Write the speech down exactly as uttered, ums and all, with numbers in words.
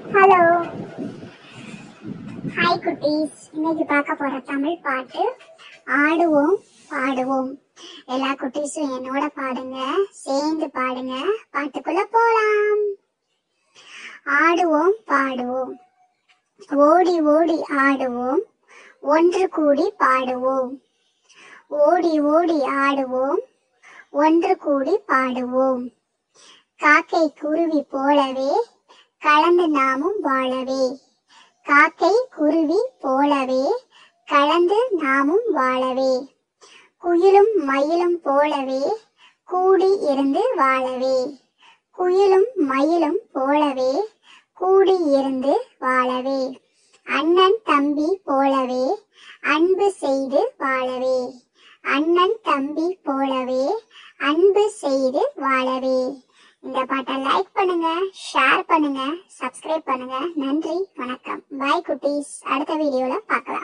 Hello hi குட்டீஸ். இன்னைக்கு பார்க்க போற தமிழ் பாட்டு ஆடுவோம் பாடுவோம். எல்லா குட்டீஸும் என்னோட பாடுங்க, சேர்ந்து பாடுங்க. பாட்டுக்குள்ள போலாம். ஆடுவோம் பாடுவோம், ஓடி ஓடி ஆடுவோம், ஒன்று கூடி பாடுவோம். ஓடி ஓடி ஆடுவோம், ஒன்று கூடி பாடுவோம். காக்கை குருவி போலவே கலந்து நாமும் வாழவே. காக்கை குருவி போலவே கலந்து நாமும் வாழவே. குயிலும் மயிலும் போலவே கூடி இருந்து வாழவே. குயிலும் மயிலும் போலவே கூடி இருந்து வாழவே. அண்ணன் தம்பி போலவே அன்பு செய்து வாழவே. அண்ணன் தம்பி போலவே அன்பு செய்து வாழவே. இந்த பாட்டை லைக் பண்ணுங்க, ஷேர் பண்ணுங்க, சப்ஸ்கிரைப் பண்ணுங்க. நன்றி, வணக்கம். பாய் குட்டீஸ். அடுத்த வீடியோல பார்க்கலாம்.